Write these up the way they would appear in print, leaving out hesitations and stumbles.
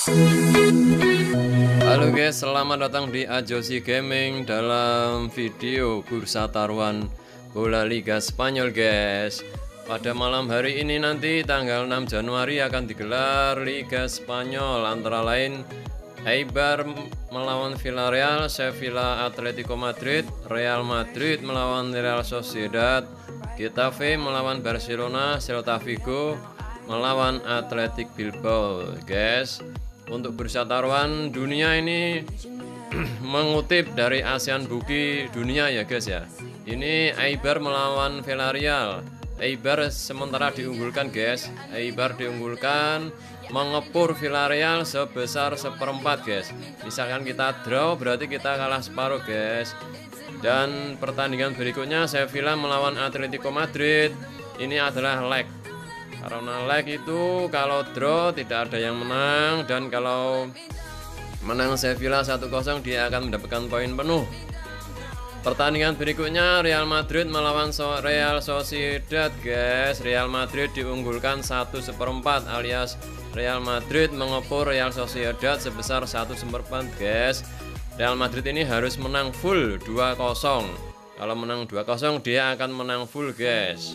Halo guys, selamat datang di Ajosi Gaming dalam video bursa taruhan bola Liga Spanyol guys. Pada malam hari ini nanti tanggal 6 Januari akan digelar Liga Spanyol, antara lain Eibar melawan Villarreal, Sevilla Atletico Madrid, Real Madrid melawan Real Sociedad, Getafe melawan Barcelona, Celta Vigo melawan Athletic Bilbao guys. Untuk bursa taruhan dunia ini mengutip dari ASEAN Bookie dunia ya guys ya. Ini Eibar melawan Villarreal. Eibar sementara diunggulkan guys. Eibar diunggulkan mengepur Villarreal sebesar 1/4 guys. Misalkan kita draw berarti kita kalah separuh guys. Dan pertandingan berikutnya Sevilla melawan Atletico Madrid. Ini adalah leg. Karena leg itu kalau draw tidak ada yang menang, dan kalau menang Sevilla 1-0 dia akan mendapatkan poin penuh. Pertandingan berikutnya Real Madrid melawan Real Sociedad guys. Real Madrid diunggulkan 1/4 alias Real Madrid mengepur Real Sociedad sebesar 1/4 guys. Real Madrid ini harus menang full 2-0. Kalau menang 2-0 dia akan menang full guys.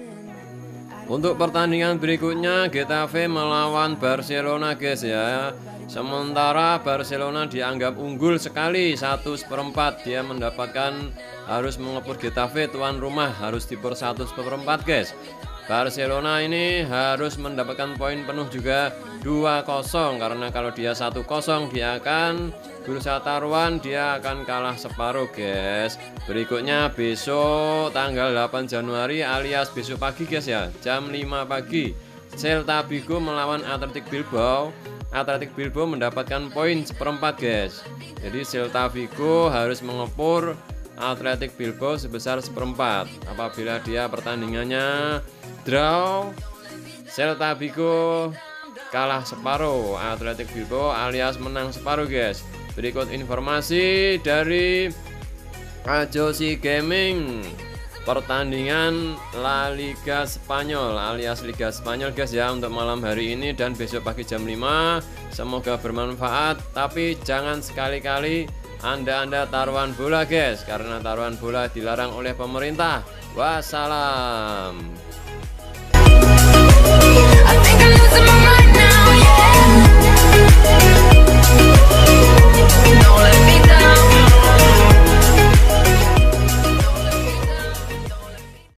Untuk pertandingan berikutnya Getafe melawan Barcelona guys ya. Sementara Barcelona dianggap unggul sekali 1/4, dia mendapatkan harus mengepur Getafe tuan rumah, harus diper 1/4 guys. Barcelona ini harus mendapatkan poin penuh juga 2-0, karena kalau dia 1-0 dia akan bursa taruhan dia akan kalah separuh guys. Berikutnya besok tanggal 8 Januari alias besok pagi guys ya, jam 5 pagi Celta Vigo melawan Athletic Bilbao. Athletic Bilbao mendapatkan poin 1/4 guys. Jadi Celta Vigo harus mengepur Athletic Bilbao sebesar 1/4. Apabila dia pertandingannya draw, Celta Vigo kalah separuh, Athletic Bilbao alias menang separuh guys. Berikut informasi dari Ajosi Gaming pertandingan La Liga Spanyol alias Liga Spanyol guys ya, untuk malam hari ini dan besok pagi jam 5. Semoga bermanfaat, tapi jangan sekali-kali Anda taruhan bola guys, karena taruhan bola dilarang oleh pemerintah. Wassalam.